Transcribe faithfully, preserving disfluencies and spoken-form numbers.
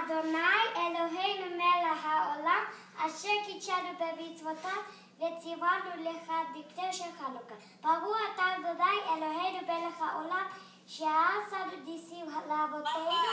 אדוני אלוהינו מלך העולם, אשר קידשנו במצוותיו וציוונו לך דקדש של חנוכה. ברוך אתה אדוני אלוהינו מלך העולם, שעשנו ניסים לאבותינו